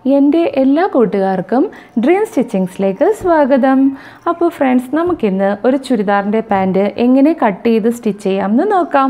എൻ്റെ എല്ലാ കൂട്ടുകാർക്കും ഡ്രീം സ്റ്റിച്ചിങ്സിലേക്ക് സ്വാഗതം. അപ്പോൾ ഫ്രണ്ട്സ്, നമുക്കിന്ന് ഒരു ചുരിദാറിൻ്റെ പാൻറ്റ് എങ്ങനെ കട്ട് ചെയ്ത് സ്റ്റിച്ച് ചെയ്യാമെന്ന് നോക്കാം.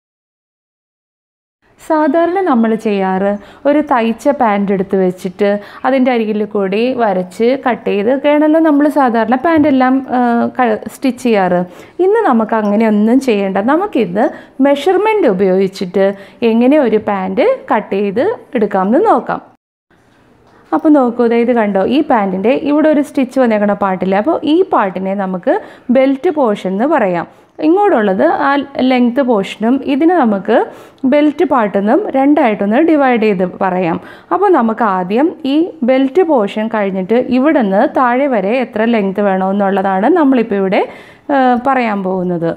സാധാരണ നമ്മൾ ചെയ്യാറ് ഒരു തയ്ച്ച പാൻറ്റ് എടുത്ത് വെച്ചിട്ട് അതിൻ്റെ അരികിൽ കൂടി വരച്ച് കട്ട് ചെയ്ത് ഒക്കെയാണല്ലോ നമ്മൾ സാധാരണ പാൻറ്റെല്ലാം സ്റ്റിച്ച് ചെയ്യാറ്. ഇന്ന് നമുക്ക് അങ്ങനെയൊന്നും ചെയ്യേണ്ട. നമുക്കിന്ന് മെഷർമെൻറ്റ് ഉപയോഗിച്ചിട്ട് എങ്ങനെ ഒരു പാൻറ്റ് കട്ട് ചെയ്ത് എടുക്കാമെന്ന് നോക്കാം. അപ്പോൾ നോക്കൂ, ഇത് കണ്ടോ, ഈ പാൻറ്റിൻ്റെ ഇവിടെ ഒരു സ്റ്റിച്ച് വന്നേക്കണ പാട്ടില്ല. അപ്പോൾ ഈ പാട്ടിനെ നമുക്ക് ബെൽറ്റ് പോർഷൻ എന്ന് പറയാം. ഇങ്ങോട്ടുള്ളത് ആ ലെങ്ത് പോർഷനും ഇതിന് നമുക്ക് ബെൽറ്റ് പാട്ടെന്നും രണ്ടായിട്ടൊന്ന് ഡിവൈഡ് ചെയ്ത് പറയാം. അപ്പോൾ നമുക്ക് ആദ്യം ഈ ബെൽറ്റ് പോർഷൻ കഴിഞ്ഞിട്ട് ഇവിടെ നിന്ന് താഴെ വരെ എത്ര ലെങ്ത് വേണമെന്നുള്ളതാണ് നമ്മളിപ്പോൾ ഇവിടെ പറയാൻ പോകുന്നത്.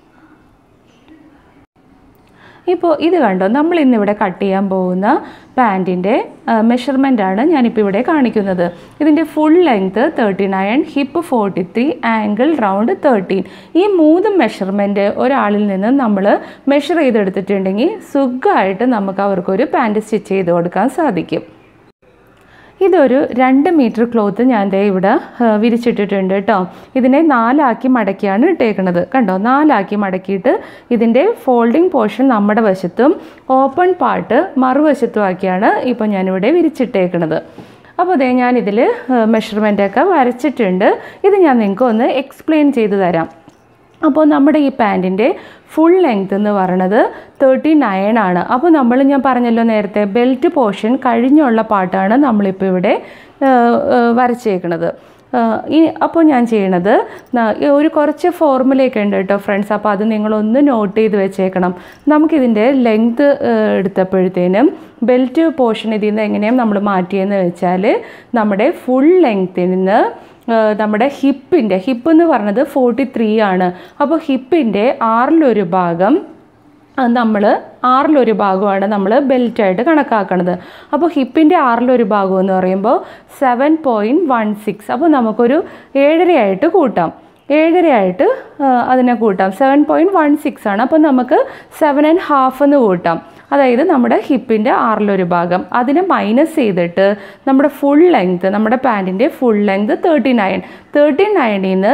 ഇപ്പോൾ ഇത് കണ്ടോ, നമ്മൾ ഇന്നിവിടെ കട്ട് ചെയ്യാൻ പോകുന്ന പാൻറ്റിൻ്റെ മെഷർമെൻറ്റാണ് ഞാനിപ്പോൾ ഇവിടെ കാണിക്കുന്നത്. ഇതിൻ്റെ full length 39, hip 43, ankle round 13. ഈ 3 മെഷർമെൻറ്റ് ഒരാളിൽ നിന്ന് നമ്മൾ മെഷർ ചെയ്തെടുത്തിട്ടുണ്ടെങ്കിൽ സുഖമായിട്ട് നമുക്ക് അവർക്കൊരു പാൻറ്റ് സ്റ്റിച്ച് ചെയ്ത് കൊടുക്കാൻ സാധിക്കും. ഇതൊരു 2 മീറ്റർ ക്ലോത്ത് ഞാൻ ഇവിടെ വിരിച്ചിട്ടിട്ടുണ്ട് കേട്ടോ. ഇതിനെ 4 ആക്കി മടക്കിയാണ് ഇട്ടേക്കുന്നത്. കണ്ടോ, 4 ആക്കി മടക്കിയിട്ട് ഇതിൻ്റെ ഫോൾഡിങ് പോർഷൻ നമ്മുടെ വശത്തും ഓപ്പൺ പാർട്ട് മറുവശത്തും ആക്കിയാണ് ഇപ്പോൾ ഞാനിവിടെ വിരിച്ചിട്ടേക്കുന്നത്. അപ്പോൾ ഞാനിതിൽ മെഷർമെൻറ്റൊക്കെ വരച്ചിട്ടുണ്ട്. ഇത് ഞാൻ നിങ്ങൾക്ക് ഒന്ന് എക്സ്പ്ലെയിൻ ചെയ്ത് തരാം. അപ്പോൾ നമ്മുടെ ഈ പാൻറ്റിൻ്റെ ഫുൾ ലെങ്ത് എന്ന് പറയുന്നത് 39 ആണ്. അപ്പോൾ ഞാൻ പറഞ്ഞല്ലോ നേരത്തെ, ബെൽറ്റ് പോർഷൻ കഴിഞ്ഞുള്ള പാർട്ടാണ് നമ്മളിപ്പോൾ ഇവിടെ വരച്ചേക്കുന്നത്. അപ്പോൾ ഞാൻ ചെയ്യണത് ഒരു കുറച്ച് ഫോർമുലയൊക്കെ ഉണ്ട് കേട്ടോ ഫ്രണ്ട്സ്. അപ്പോൾ അത് നിങ്ങളൊന്ന് നോട്ട് ചെയ്ത് വെച്ചേക്കണം. നമുക്കിതിൻ്റെ ലെങ്ത് എടുത്തപ്പോഴത്തേനും ബെൽറ്റ് പോർഷൻ ഇതിൽ നിന്ന് എങ്ങനെയാണ് നമ്മൾ മാറ്റിയെന്ന് വെച്ചാൽ, നമ്മുടെ ഫുൾ ലെങ്ത്തിൽ നിന്ന് നമ്മുടെ ഹിപ്പ് എന്ന് പറഞ്ഞത് 43 ആണ്. അപ്പോൾ ഹിപ്പിൻ്റെ 6 ഭാഗം ഭാഗമാണ് നമ്മൾ ബെൽറ്റായിട്ട് കണക്കാക്കുന്നത്. അപ്പോൾ ഹിപ്പിൻ്റെ 6 ഭാഗം എന്ന് പറയുമ്പോൾ 7.16. അപ്പോൾ നമുക്കൊരു 7.5 ആയിട്ട് കൂട്ടാം. 7.5 ആയിട്ട് അതിനെ കൂട്ടാം. 7.16 ആണ്. അപ്പോൾ നമുക്ക് 7.5 എന്ന് കൂട്ടാം. അതായത് നമ്മുടെ ഹിപ്പിൻ്റെ 6 ഭാഗം അതിനെ മൈനസ് ചെയ്തിട്ട് നമ്മുടെ ഫുൾ ലെങ്ത്, നമ്മുടെ പാൻറ്റിൻ്റെ ഫുൾ ലെങ്ത് 39ൽ നിന്ന്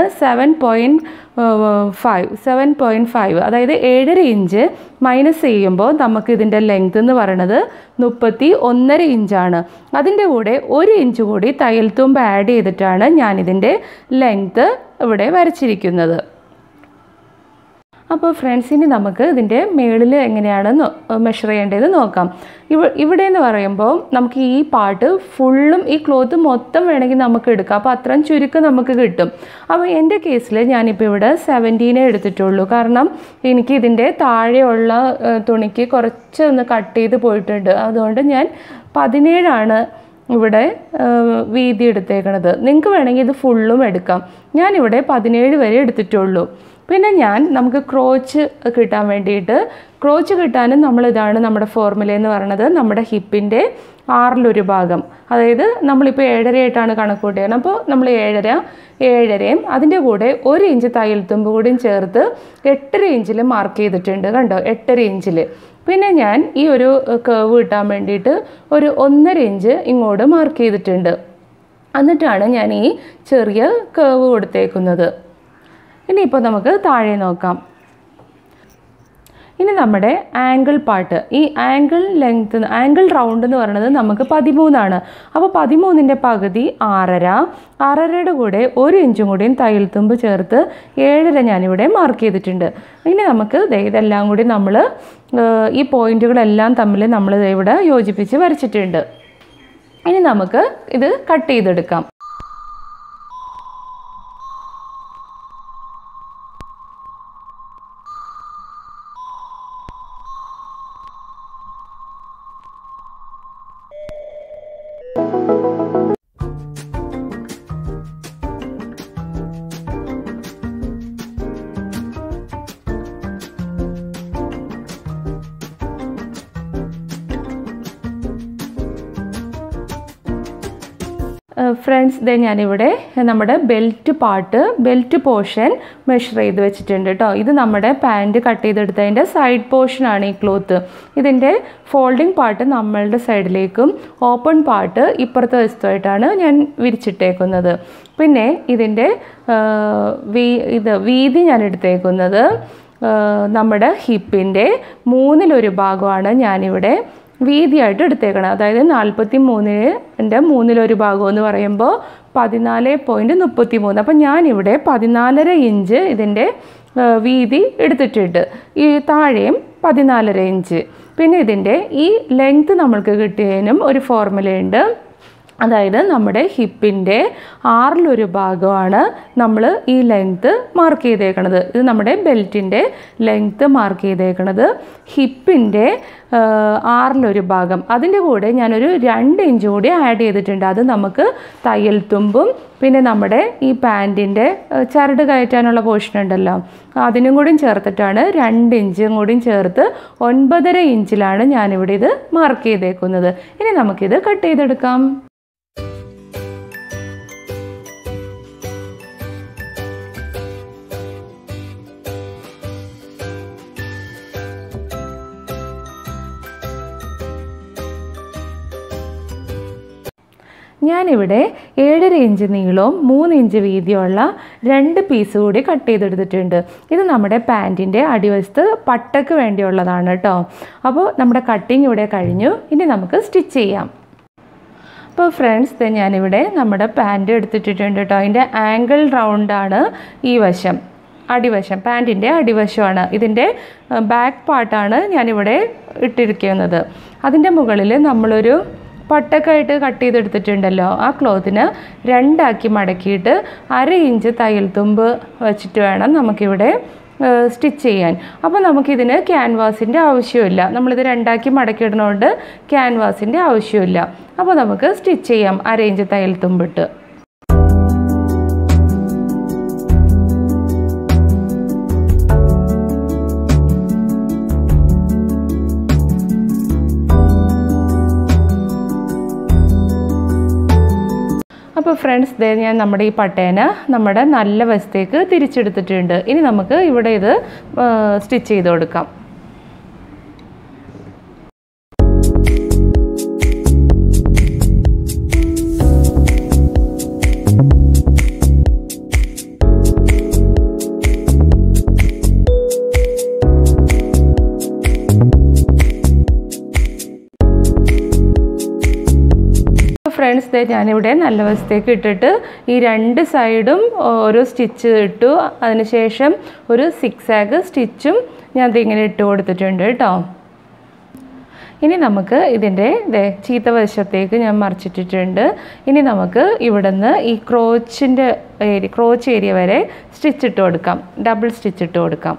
7.5 അതായത് 7.5 ഇഞ്ച് മൈനസ് ചെയ്യുമ്പോൾ നമുക്ക് ഇതിൻ്റെ ലെങ്ത് എന്ന് പറയുന്നത് 31.5 ഇഞ്ചാണ്. അതിൻ്റെ കൂടെ 1 ഇഞ്ച് കൂടി തയ്യൽ തുമ്പ് ആഡ് ചെയ്തിട്ടാണ് ഞാനിതിൻ്റെ ലെങ്ത് ഇവിടെ വരച്ചിരിക്കുന്നത്. അപ്പോൾ ഫ്രണ്ട്സ്, ഇനി നമുക്ക് ഇതിൻ്റെ മേളിൽ എങ്ങനെയാണ് മെഷർ ചെയ്യേണ്ടത് നോക്കാം. ഇവിടെ എന്ന് പറയുമ്പോൾ നമുക്ക് ഈ പാർട്ട് ഫുള്ളും ഈ ക്ലോത്ത് മൊത്തം വേണമെങ്കിൽ നമുക്ക് എടുക്കാം. അപ്പോൾ അത്രയും ചുരുക്കം നമുക്ക് കിട്ടും. അപ്പോൾ എൻ്റെ കേസിൽ ഞാനിപ്പോൾ ഇവിടെ 17 എടുത്തിട്ടുള്ളൂ. കാരണം എനിക്ക് ഇതിൻ്റെ താഴെയുള്ള തുണിക്ക് കുറച്ചൊന്ന് കട്ട് ചെയ്ത് പോയിട്ടുണ്ട്. അതുകൊണ്ട് ഞാൻ 17 ഇവിടെ വീതി എടുത്തേക്കണത്. നിങ്ങൾക്ക് വേണമെങ്കിൽ ഇത് ഫുള്ളും എടുക്കാം. ഞാനിവിടെ 17 വരെ എടുത്തിട്ടുള്ളൂ. പിന്നെ നമുക്ക് ക്രോച്ച് കിട്ടാൻ വേണ്ടിയിട്ട്, ക്രോച്ച് കിട്ടാനും നമ്മളിതാണ് നമ്മുടെ ഫോർമുല എന്ന് പറയുന്നത്. നമ്മുടെ ഹിപ്പിൻ്റെ 6 ഭാഗം, അതായത് നമ്മളിപ്പോൾ 7.5 ആയിട്ടാണ് കണക്ക് കൂട്ടിയത്. അപ്പോൾ നമ്മൾ 7.5 അതിൻ്റെ കൂടെ 1 ഇഞ്ച് തയ്യൽ തുമ്പ് കൂടിയും ചേർത്ത് 8.5 ഇഞ്ചിൽ മാർക്ക് ചെയ്തിട്ടുണ്ട്. കണ്ടോ, 8.5 ഇഞ്ചിൽ. പിന്നെ ഞാൻ ഈ ഒരു കർവ് കിട്ടാൻ വേണ്ടിയിട്ട് ഒരു 1.5 ഇഞ്ച് ഇങ്ങോട്ട് മാർക്ക് ചെയ്തിട്ടുണ്ട്. എന്നിട്ടാണ് ഞാൻ ഈ ചെറിയ കർവ് കൊടുത്തേക്കുന്നത്. ഇനിയിപ്പോൾ നമുക്ക് താഴെ നോക്കാം. ഇനി നമ്മുടെ ആങ്കിൾ പാർട്ട്, ഈ ആങ്കിൾ റൗണ്ട് എന്ന് പറയുന്നത് നമുക്ക് 13 ആണ്. അപ്പോൾ 13ൻ്റെ പകുതി 6.5യുടെ കൂടെ 1 ഇഞ്ചും കൂടിയും തയ്യൽ തുമ്പ് ചേർത്ത് 7.5 ഞാനിവിടെ മാർക്ക് ചെയ്തിട്ടുണ്ട്. ഇനി നമുക്ക് ഇതെല്ലാം കൂടി നമ്മൾ ഈ പോയിൻറ്റുകളെല്ലാം തമ്മിൽ നമ്മൾ ഇവിടെ യോജിപ്പിച്ച് വരച്ചിട്ടുണ്ട്. ഇനി നമുക്ക് ഇത് കട്ട് ചെയ്തെടുക്കാം. ഫ്രണ്ട്സ് ദേ ഞാനിവിടെ നമ്മുടെ ബെൽറ്റ് പോർഷൻ മെഷർ ചെയ്ത് വെച്ചിട്ടുണ്ട് കേട്ടോ. ഇത് നമ്മുടെ പാൻറ്റ് കട്ട് ചെയ്തെടുത്തതിൻ്റെ സൈഡ് പോർഷനാണ് ഈ ക്ലോത്ത്. ഇതിൻ്റെ ഫോൾഡിങ് പാർട്ട് നമ്മളുടെ സൈഡിലേക്കും ഓപ്പൺ പാർട്ട് ഇപ്പുറത്തെ വശത്തുമായിട്ടാണ് ഞാൻ വിരിച്ചിട്ടേക്കുന്നത്. പിന്നെ ഇതിൻ്റെ വീതി ഞാൻ എടുത്തേക്കുന്നത് നമ്മുടെ ഹിപ്പിൻ്റെ 1/3 ഭാഗമാണ് ഞാനിവിടെ വീതിയായിട്ട് എടുത്തേക്കണം. അതായത് 43-ൻ്റെ 1/3 ഭാഗം എന്ന് പറയുമ്പോൾ 14.33. അപ്പം ഞാനിവിടെ 14.5 ഇഞ്ച് ഇതിൻ്റെ വീതി എടുത്തിട്ടുണ്ട്. ഈ താഴെയും 14.5 ഇഞ്ച്. പിന്നെ ഇതിൻ്റെ ഈ ലെങ്ത്ത് നമ്മൾക്ക് കിട്ടിയതിനും ഒരു ഫോർമുലയുണ്ട്. അതായത് നമ്മുടെ ഹിപ്പിൻ്റെ 1/6 ഭാഗമാണ് നമ്മൾ ഈ ലെങ്ത്ത് മാർക്ക് ചെയ്തേക്കണത്. ഇത് നമ്മുടെ ബെൽറ്റിൻ്റെ ലെങ്ത്ത് മാർക്ക് ചെയ്തേക്കണത്. ഹിപ്പിൻ്റെ 1/6 ഭാഗം, അതിൻ്റെ കൂടെ ഞാനൊരു 2 ഇഞ്ച് കൂടി ആഡ് ചെയ്തിട്ടുണ്ട്. അത് നമുക്ക് തയ്യൽ തുമ്പും പിന്നെ നമ്മുടെ ഈ പാൻറ്റിൻ്റെ ചരട് കയറ്റാനുള്ള പോർഷൻ ഉണ്ടല്ലോ അതിനും കൂടി ചേർത്തിട്ടാണ് 2 ഇഞ്ചും കൂടി ചേർത്ത് 9.5 ഇഞ്ചിലാണ് ഞാനിവിടെ ഇത് മാർക്ക് ചെയ്തേക്കുന്നത്. ഇനി നമുക്കിത് കട്ട് ചെയ്തെടുക്കാം. ഞാനിവിടെ 7.5 ഇഞ്ച് നീളവും 3 ഇഞ്ച് വീതിയുള്ള 2 പീസ് കൂടി കട്ട് ചെയ്തെടുത്തിട്ടുണ്ട്. ഇത് നമ്മുടെ പാൻറ്റിൻ്റെ അടിവശത്ത് പട്ടക്ക് വേണ്ടിയുള്ളതാണ് കേട്ടോ. അപ്പോൾ നമ്മുടെ കട്ടിങ് ഇവിടെ കഴിഞ്ഞു. ഇനി നമുക്ക് സ്റ്റിച്ച് ചെയ്യാം. അപ്പോൾ ഫ്രണ്ട്സ് ഞാനിവിടെ നമ്മുടെ പാൻറ്റ് എടുത്തിട്ടുണ്ട് കേട്ടോ. അതിൻ്റെ ആംഗിൾ റൗണ്ടാണ് ഈ വശം, അടിവശം, പാൻറ്റിൻ്റെ അടിവശമാണ്. ഇതിൻ്റെ ബാക്ക് പാർട്ടാണ് ഞാനിവിടെ ഇട്ടിരിക്കുന്നത്. അതിൻ്റെ മുകളിൽ നമ്മളൊരു പട്ടക്കായിട്ട് കട്ട് ചെയ്തെടുത്തിട്ടുണ്ടല്ലോ ആ ക്ലോത്തിന് 2 ആക്കി മടക്കിയിട്ട് 1/2 ഇഞ്ച് തയ്യൽ തുമ്പ് വെച്ചിട്ട് വേണം നമുക്കിവിടെ സ്റ്റിച്ച് ചെയ്യാൻ. അപ്പോൾ നമുക്കിതിന് ക്യാൻവാസിൻ്റെ ആവശ്യമില്ല. നമ്മളിത് 2 ആക്കി മടക്കിയിടുന്നതുകൊണ്ട് ക്യാൻവാസിൻ്റെ ആവശ്യമില്ല. അപ്പോൾ നമുക്ക് സ്റ്റിച്ച് ചെയ്യാം 1/2 ഇഞ്ച് തയ്യൽ തുമ്പിട്ട്. അപ്പോൾ ഫ്രണ്ട്സ് ഞാൻ നമ്മുടെ ഈ പട്ടേനെ നമ്മുടെ നല്ല വശത്തേക്ക് തിരിച്ചെടുത്തിട്ടുണ്ട്. ഇനി നമുക്ക് ഇവിടെ ഇത് സ്റ്റിച്ച് ചെയ്ത് കൊടുക്കാം. ഫ്രണ്ട്സ് ഞാനിവിടെ നല്ല വശത്തേക്ക് ഇട്ടിട്ട് ഈ 2 സൈഡും ഓരോ സ്റ്റിച്ച് ഇട്ടു. അതിനുശേഷം ഒരു സിക്സാഗ് സ്റ്റിച്ചും ഞാൻ ഇതിങ്ങനെ ഇട്ട് കൊടുത്തിട്ടുണ്ട് കേട്ടോ. ഇനി നമുക്ക് ഇതിൻ്റെ ചീത്ത വശത്തേക്ക് ഞാൻ മറിച്ചിട്ടിട്ടുണ്ട്. ഇനി നമുക്ക് ഇവിടുന്ന് ഈ ക്രോച്ച് ഏരിയ വരെ സ്റ്റിച്ച് ഇട്ട് കൊടുക്കാം, ഡബിൾ സ്റ്റിച്ച് ഇട്ട് കൊടുക്കാം.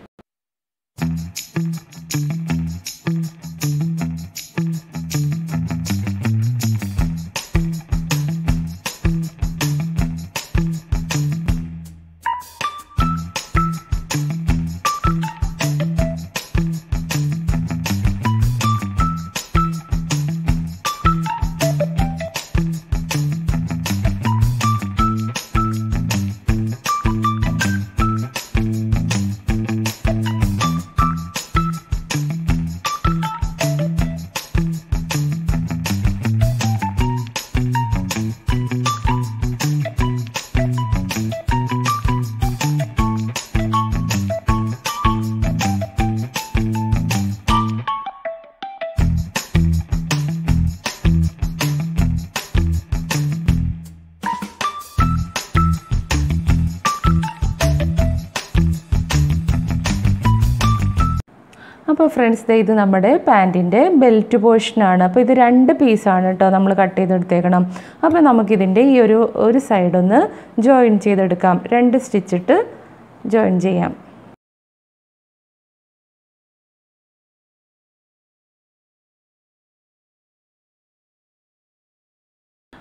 അപ്പോൾ ഫ്രണ്ട്സ് ഇത് നമ്മുടെ പാൻറ്റിൻ്റെ ബെൽറ്റ് പോർഷനാണ്. അപ്പോൾ ഇത് 2 പീസാണ് കേട്ടോ നമ്മൾ കട്ട് ചെയ്തെടുത്തേക്കണം. അപ്പോൾ നമുക്കിതിൻ്റെ ഈ ഒരു സൈഡൊന്ന് ജോയിൻ ചെയ്തെടുക്കാം. 2 സ്റ്റിച്ചിട്ട് ജോയിൻ ചെയ്യാം.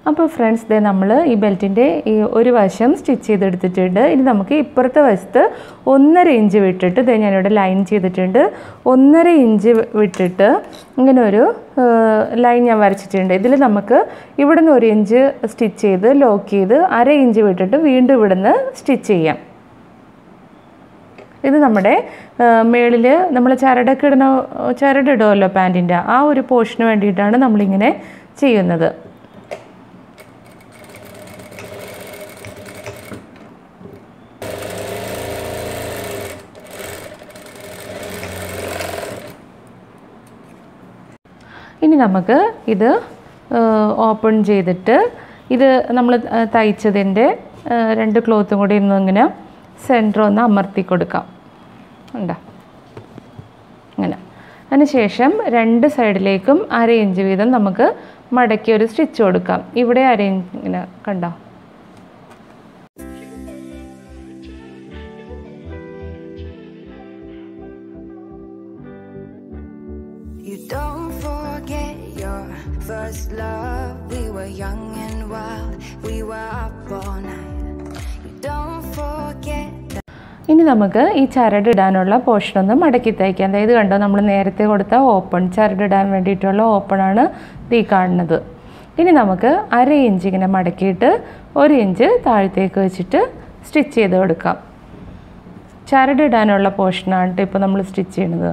അപ്പോൾ ഫ്രണ്ട്സ് ദേ നമ്മൾ ഈ ബെൽറ്റിൻ്റെ ഈ ഒരു വശം സ്റ്റിച്ച് ചെയ്തെടുത്തിട്ടുണ്ട്. ഇനി നമുക്ക് ഇപ്പുറത്തെ വശത്ത് 1.5 ഇഞ്ച് വിട്ടിട്ട് ദേ ഞാനിവിടെ ലൈൻ ചെയ്തിട്ടുണ്ട്. 1.5 ഇഞ്ച് വിട്ടിട്ട് ഇങ്ങനെ ഒരു ലൈൻ ഞാൻ വരച്ചിട്ടുണ്ട്. ഇതിൽ നമുക്ക് ഇവിടുന്ന് 1 ഇഞ്ച് സ്റ്റിച്ച് ചെയ്ത് ലോക്ക് ചെയ്ത് 1/2 ഇഞ്ച് വിട്ടിട്ട് വീണ്ടും ഇവിടുന്ന് സ്റ്റിച്ച് ചെയ്യാം. ഇത് നമ്മുടെ മേളിൽ നമ്മൾ ചരടിടുമല്ലോ പാൻറ്റിൻ്റെ, ആ ഒരു പോർഷന് വേണ്ടിയിട്ടാണ് നമ്മളിങ്ങനെ ചെയ്യുന്നത്. ഇനി നമുക്ക് ഇത് ഓപ്പൺ ചെയ്തിട്ട് ഇത് നമ്മൾ തയ്ച്ചതിൻ്റെ 2 ക്ലോത്തും കൂടി ഇങ്ങനെ സെൻറ്റർ ഒന്ന് അമർത്തി കൊടുക്കാം. ഉണ്ടോ അങ്ങനെ. അതിനുശേഷം 2 സൈഡിലേക്കും 1/2 ഇഞ്ച് വീതം നമുക്ക് മടക്കി ഒരു സ്റ്റിച്ച് കൊടുക്കാം. ഇവിടെ 1/2 ഇഞ്ച് ഇങ്ങനെ കണ്ടോ. First love, we were young and wild, we were up all night. You don't forget. ഇനി നമുക്ക് ഈ ചരടിടാനുള്ള പോർഷൻ ഒന്ന് മടക്കി തയ്ക്കാം. അതായത് കണ്ടോ, നമ്മൾ നേരത്തെ കൊടുത്ത ഓപ്പൺ ചരടിടാൻ വേണ്ടിയിട്ടുള്ള ഓപ്പണാണ് ഈ കാണുന്നത്. ഇനി നമുക്ക് 1/2 ഇഞ്ച് ഇങ്ങനെ മടക്കിയിട്ട് 1 ഇഞ്ച് താഴത്തേക്ക് വെച്ചിട്ട് സ്റ്റിച്ച് ചെയ്ത് കൊടുക്കാം. ചരടിടാനുള്ള പോർഷനാണ് ഇപ്പോൾ നമ്മൾ സ്റ്റിച്ച് ചെയ്യുന്നത്.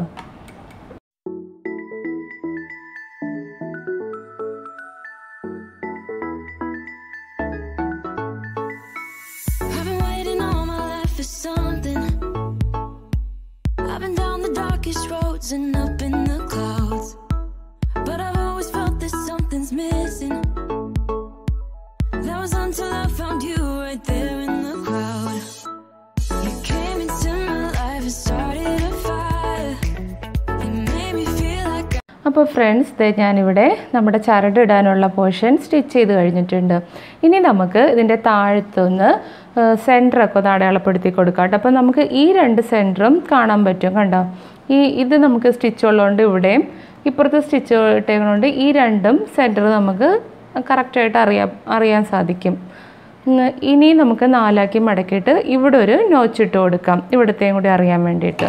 And up in the clouds, but I've always felt that something's missing. That was until I found you right there in the crowd. You came into my life and started a fire. You made me feel like അപ്പോൾ friends ഞാനിവിടെ നമ്മുടെ ചരടിടാനുള്ള portion stitch ചെയ്ത് കഴിഞ്ഞിട്ടുണ്ട്. ഇനി നമുക്ക് ഇതിൻ്റെ താഴത്തൊന്ന് സെൻറ്ററൊക്കെ ഒന്ന് അടയാളപ്പെടുത്തി കൊടുക്കാം കേട്ടോ. അപ്പോൾ നമുക്ക് ഈ 2 സെൻറ്ററും കാണാൻ പറ്റും. കണ്ടോ, ഇത് നമുക്ക് സ്റ്റിച്ച് ഉള്ളതുകൊണ്ട് ഇവിടെയും ഇപ്പുറത്ത് സ്റ്റിച്ച് ഇട്ടേക്കുന്നതുകൊണ്ട് ഈ 2 സെൻറ്റർ നമുക്ക് കറക്റ്റായിട്ട് അറിയാൻ സാധിക്കും. ഇനി നമുക്ക് 4 മടക്കിയിട്ട് ഇവിടെ ഒരു നോച്ചിട്ട് കൊടുക്കാം, ഇവിടത്തെയും കൂടി അറിയാൻ വേണ്ടിയിട്ട്.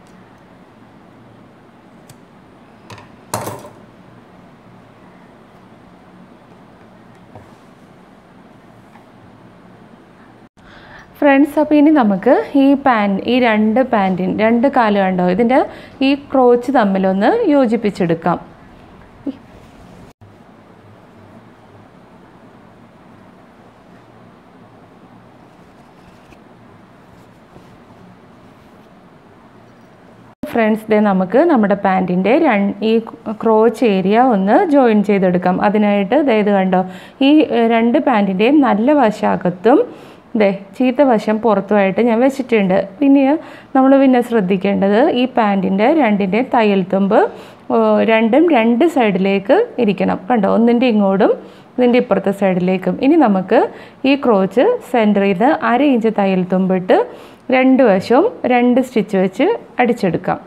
ഫ്രണ്ട്സ്, അപ്പോൾ ഇനി നമുക്ക് ഈ 2 കാല് കണ്ടോ, ഇതിൻ്റെ ഈ ക്രോച്ച് തമ്മിലൊന്ന് യോജിപ്പിച്ചെടുക്കാം. ഫ്രണ്ട്സ് നമുക്ക് നമ്മുടെ പാൻറ്റിൻ്റെ ഈ ക്രോച്ച് ഏരിയ ഒന്ന് ജോയിൻ ചെയ്തെടുക്കാം. അതിനായിട്ട് ഇത് കണ്ടോ, ഈ 2 പാൻറ്റിൻ്റെയും നല്ല വശാകത്തും ചീത്ത വശം പുറത്തുമായിട്ട് ഞാൻ വെച്ചിട്ടുണ്ട്. പിന്നെ നമ്മൾ ശ്രദ്ധിക്കേണ്ടത് ഈ പാൻറ്റിൻ്റെ 2ൻ്റെയും തയ്യൽ തുമ്പ് 2 സൈഡിലേക്ക് ഇരിക്കണം. കണ്ടോ, ഒന്നിൻ്റെ ഇങ്ങോട്ടും ഇതിൻ്റെ ഇപ്പുറത്തെ സൈഡിലേക്കും. ഇനി നമുക്ക് ഈ ക്രോച്ച് സെൻറ്ററിൽ നിന്ന് 1/2 ഇഞ്ച് തയ്യൽ തുമ്പിട്ട് 2 വശവും 2 സ്റ്റിച്ച് വെച്ച് അടിച്ചെടുക്കാം.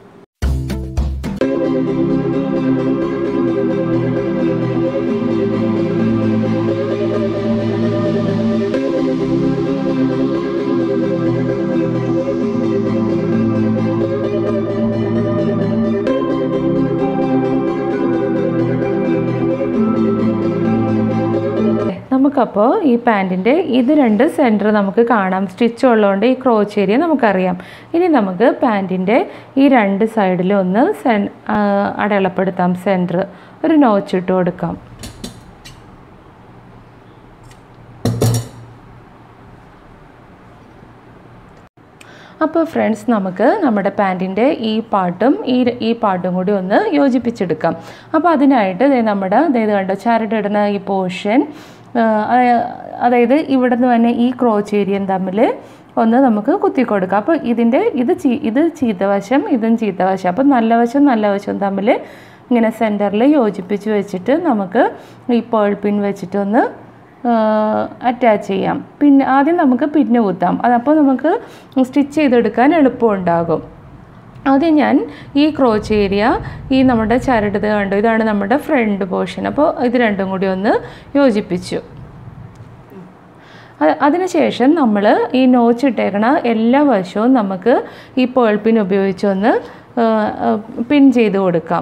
നമുക്കപ്പോൾ ഈ പാൻറ്റിൻ്റെ ഇത് 2 സെൻറ്റർ നമുക്ക് കാണാം, സ്റ്റിച്ച് ഉള്ളതുകൊണ്ട് ഈ ക്രോച്ച് ഏരിയ നമുക്കറിയാം. ഇനി നമുക്ക് പാൻറ്റിൻ്റെ ഈ 2 സൈഡിലും ഒന്ന് അടയാളപ്പെടുത്താം. സെൻറ്റർ ഒരു നോച്ചിട്ട് കൊടുക്കാം. അപ്പോൾ ഫ്രണ്ട്സ്, നമുക്ക് നമ്മുടെ പാൻറ്റിൻ്റെ ഈ പാർട്ടും കൂടി ഒന്ന് യോജിപ്പിച്ചെടുക്കാം. അപ്പോൾ അതിനായിട്ട് നമ്മുടെ കണ്ടോ ചരടിടുന്ന ഈ പോർഷൻ, അതായത് ഇവിടെ നിന്ന് തന്നെ ഈ ക്രോച്ച് ഏരിയയും തമ്മിൽ ഒന്ന് നമുക്ക് കുത്തി കൊടുക്കാം. അപ്പോൾ ഇത് ചീത്തവശം, ഇതും ചീത്തവശം. അപ്പോൾ നല്ല വശവും തമ്മിൽ ഇങ്ങനെ സെൻറ്ററിൽ യോജിപ്പിച്ച് വെച്ചിട്ട് നമുക്ക് ഈ പേൾ പിൻ വെച്ചിട്ടൊന്ന് അറ്റാച്ച് ചെയ്യാം. പിന്നെ ആദ്യം നമുക്ക് പിന്ന് കുത്താം, അതപ്പോൾ നമുക്ക് സ്റ്റിച്ച് ചെയ്തെടുക്കാൻ എളുപ്പമുണ്ടാകും. ആദ്യം ഞാൻ ഈ ക്രോച്ച് ഏരിയ ഈ നമ്മുടെ ചരട് കണ്ടു, ഇതാണ് നമ്മുടെ ഫ്രണ്ട് പോർഷൻ. അപ്പോൾ ഇത് രണ്ടും കൂടി ഒന്ന് യോജിപ്പിച്ചു. അതിനുശേഷം നമ്മൾ ഈ നോച്ചിട്ടേക്കണ എല്ലാ വശവും നമുക്ക് ഈ പേൾ പിൻ ഉപയോഗിച്ചൊന്ന് പിൻ ചെയ്ത് കൊടുക്കാം.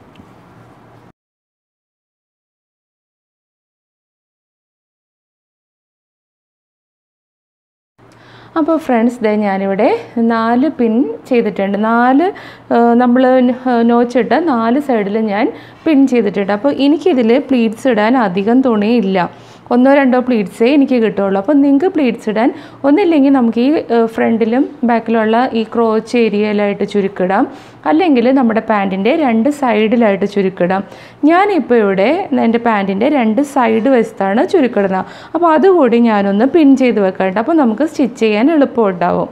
അപ്പോൾ ഫ്രണ്ട്സ് ദേ ഞാനിവിടെ 4 പിൻ ചെയ്തിട്ടുണ്ട്. 4 നമ്മൾ നോച്ചിട്ട് 4 സൈഡിൽ ഞാൻ പിൻ ചെയ്തിട്ടുണ്ട്. അപ്പോൾ എനിക്കിതിൽ പ്ലീറ്റ്സ് ഇടാൻ അധികം തുണിയില്ല, 1-2 പ്ലീറ്റ്സേ എനിക്ക് കിട്ടുള്ളൂ. അപ്പോൾ നിങ്ങൾക്ക് പ്ലീറ്റ്സ് ഇടാൻ ഒന്നില്ലെങ്കിൽ നമുക്ക് ഈ ഫ്രണ്ടിലും ബാക്കിലുള്ള ഈ ക്രോച്ച് ഏരിയയിലായിട്ട് ചുരുക്കിടാം, അല്ലെങ്കിൽ നമ്മുടെ പാൻറ്റിൻ്റെ 2 സൈഡിലായിട്ട് ചുരുക്കിടാം. ഞാനിപ്പോൾ ഇവിടെ എൻ്റെ പാൻറ്റിൻ്റെ 2 സൈഡ് വശത്താണ് ചുരുക്കിടുന്നത്. അപ്പോൾ അതുകൂടി ഞാനൊന്ന് പിൻ ചെയ്ത് വെക്കാറുണ്ട്. അപ്പോൾ നമുക്ക് സ്റ്റിച്ച് ചെയ്യാൻ എളുപ്പമുണ്ടാവും.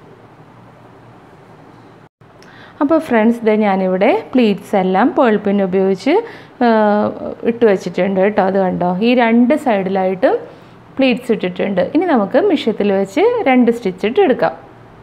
അപ്പോൾ ഫ്രണ്ട്സ് ദേ ഞാനിവിടെ പ്ലീറ്റ്സ് എല്ലാം പേൾ പിൻ ഉപയോഗിച്ച് ഇട്ട് വെച്ചിട്ടുണ്ട് കേട്ടോ. അത് കണ്ടോ, ഈ 2 സൈഡിലായിട്ടും പ്ലീറ്റ്സ് ഇട്ടിട്ടുണ്ട്. ഇനി നമുക്ക് മിഷ്യത്തിൽ വെച്ച് 2 സ്റ്റിച്ച് ഇട്ട് എടുക്കാം.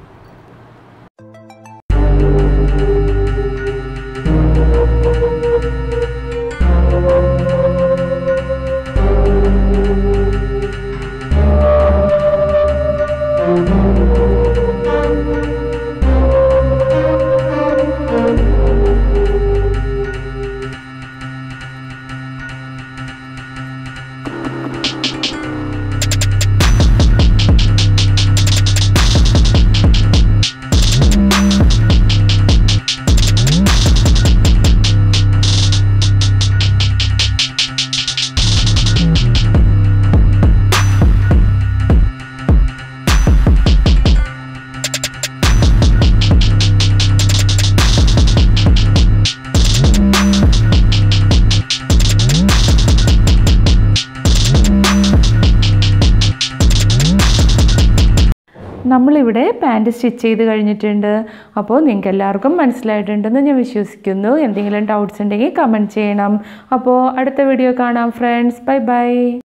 നമ്മളിവിടെ പാൻറ്റ് സ്റ്റിച്ച് ചെയ്ത് കഴിഞ്ഞിട്ടുണ്ട്. അപ്പോൾ നിങ്ങൾക്ക് എല്ലാവർക്കും മനസ്സിലായിട്ടുണ്ടെന്ന് ഞാൻ വിശ്വസിക്കുന്നു. എന്തെങ്കിലും ഡൗട്ട്സ് ഉണ്ടെങ്കിൽ കമൻറ്റ് ചെയ്യണം. അപ്പോൾ അടുത്ത വീഡിയോ കാണാം ഫ്രണ്ട്സ്. Bye bye.